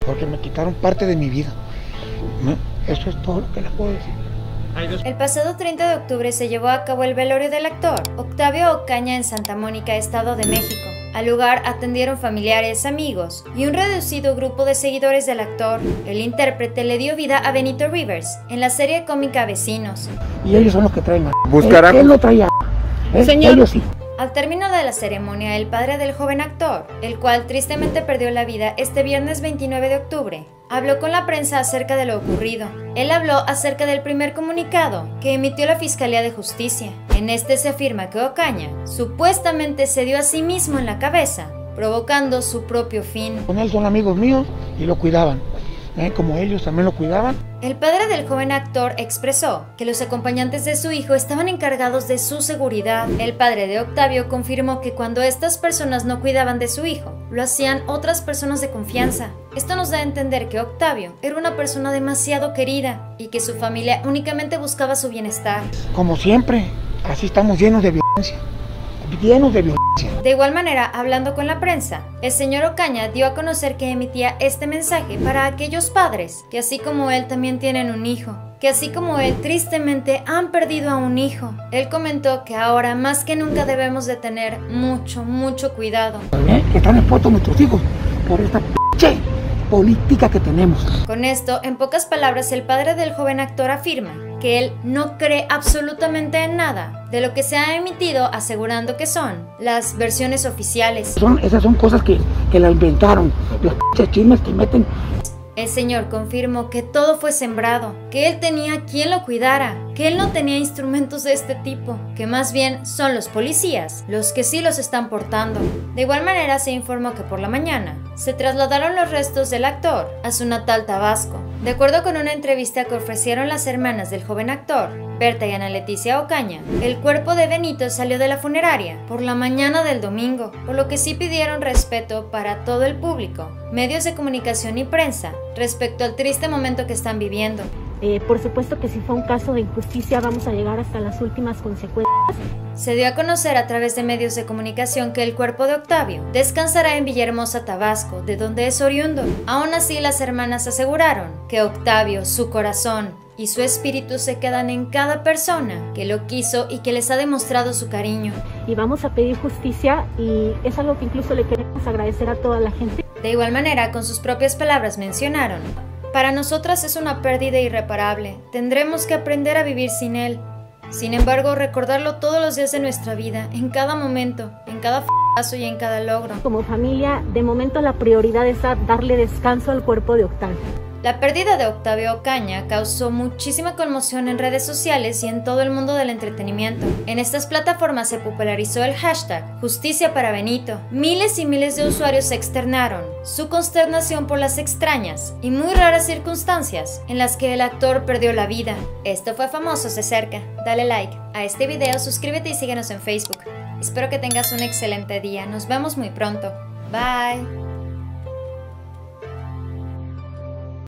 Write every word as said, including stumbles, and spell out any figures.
porque me quitaron parte de mi vida. Eso es todo lo que les puedo decir. El pasado treinta de octubre se llevó a cabo el velorio del actor Octavio Ocaña en Santa Mónica, Estado de México. Al lugar atendieron familiares, amigos y un reducido grupo de seguidores del actor. El intérprete le dio vida a Benito Rivers en la serie cómica Vecinos. Y ellos son los que traen. Buscará. Él, él no traía. ¿Eh? Señor. Ellos sí. Al término de la ceremonia, el padre del joven actor, el cual tristemente perdió la vida este viernes veintinueve de octubre, habló con la prensa acerca de lo ocurrido. Él habló acerca del primer comunicado que emitió la Fiscalía de Justicia. En este se afirma que Ocaña supuestamente se dio a sí mismo en la cabeza, provocando su propio fin. Con él son amigos míos y lo cuidaban, ¿eh? Como ellos también lo cuidaban. El padre del joven actor expresó que los acompañantes de su hijo estaban encargados de su seguridad. El padre de Octavio confirmó que cuando estas personas no cuidaban de su hijo, lo hacían otras personas de confianza. Esto nos da a entender que Octavio era una persona demasiado querida y que su familia únicamente buscaba su bienestar. Como siempre, así estamos llenos de violencia, llenos de violencia. De igual manera, hablando con la prensa, el señor Ocaña dio a conocer que emitía este mensaje para aquellos padres que así como él también tienen un hijo, que así como él tristemente han perdido a un hijo. Él comentó que ahora más que nunca debemos de tener mucho, mucho cuidado. ¿Eh? Que están expuestos nuestros hijos por esta p*** política que tenemos. Con esto, en pocas palabras, el padre del joven actor afirma que él no cree absolutamente en nada de lo que se ha emitido, asegurando que son las versiones oficiales. Son, esas son cosas que, que la inventaron, los p*** chismes que meten. El señor confirmó que todo fue sembrado, que él tenía quien lo cuidara, que él no tenía instrumentos de este tipo, que más bien son los policías los que sí los están portando. De igual manera se informó que por la mañana se trasladaron los restos del actor a su natal Tabasco. De acuerdo con una entrevista que ofrecieron las hermanas del joven actor, Berta y Ana Leticia Ocaña, el cuerpo de Benito salió de la funeraria por la mañana del domingo, por lo que sí pidieron respeto para todo el público, medios de comunicación y prensa, respecto al triste momento que están viviendo. Eh, por supuesto que si fue un caso de injusticia vamos a llegar hasta las últimas consecuencias. Se dio a conocer a través de medios de comunicación que el cuerpo de Octavio descansará en Villahermosa, Tabasco, de donde es oriundo. Aún así, las hermanas aseguraron que Octavio, su corazón y su espíritu se quedan en cada persona que lo quiso y que les ha demostrado su cariño. Y vamos a pedir justicia y es algo que incluso le queremos agradecer a toda la gente. De igual manera, con sus propias palabras mencionaron: para nosotras es una pérdida irreparable, tendremos que aprender a vivir sin él. Sin embargo, recordarlo todos los días de nuestra vida, en cada momento, en cada paso y en cada logro. Como familia, de momento la prioridad es darle descanso al cuerpo de Octavio. La pérdida de Octavio Ocaña causó muchísima conmoción en redes sociales y en todo el mundo del entretenimiento. En estas plataformas se popularizó el hashtag Justicia para Benito. Miles y miles de usuarios externaron su consternación por las extrañas y muy raras circunstancias en las que el actor perdió la vida. Esto fue Famosos de Cerca. Dale like a este video, suscríbete y síguenos en Facebook. Espero que tengas un excelente día. Nos vemos muy pronto. Bye.